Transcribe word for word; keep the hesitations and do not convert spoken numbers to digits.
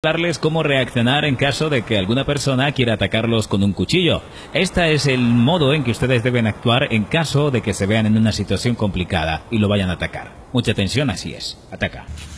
darles cómo reaccionar en caso de que alguna persona quiera atacarlos con un cuchillo. Este es el modo en que ustedes deben actuar en caso de que se vean en una situación complicada y lo vayan a atacar. Mucha atención, así es. Ataca.